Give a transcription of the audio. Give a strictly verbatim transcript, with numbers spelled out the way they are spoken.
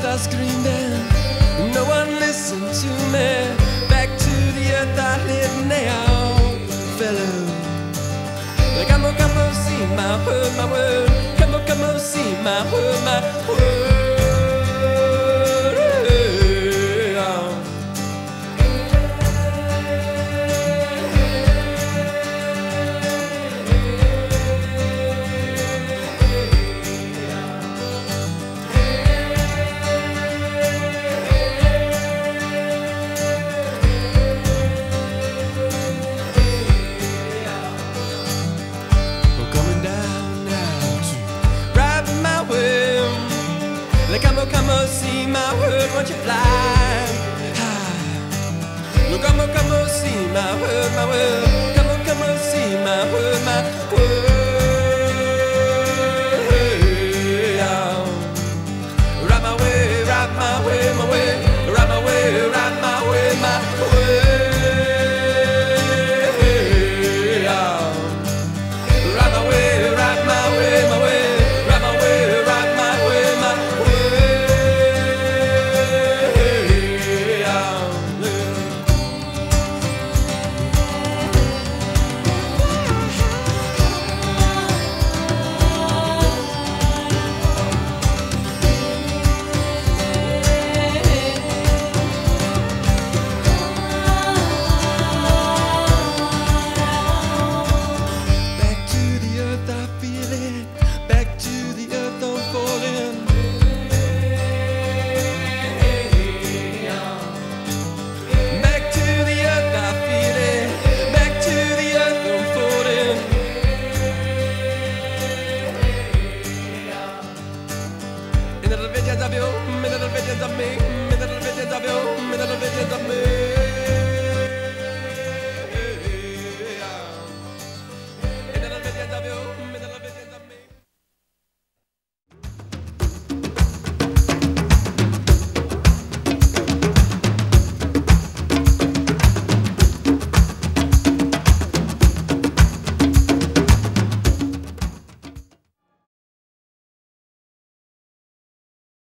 earth I screamed and no one listened to me. Back to the earth I live now, fellow. Come on, come on, see my word, my word. Come on, come on, see my word, my word. Come on, come on, see my word, won't you fly? Look, come on, come on, see my word, my word. Come on, come on, see my word, my word. Ride my way, ride my way, my way. Ride my way, ride my way, my way. Ride my way, ride my way, my way. Ride my way, ride my way, my way. Middle visions of me, middle visions of me, middle visions of you, middle visions of me.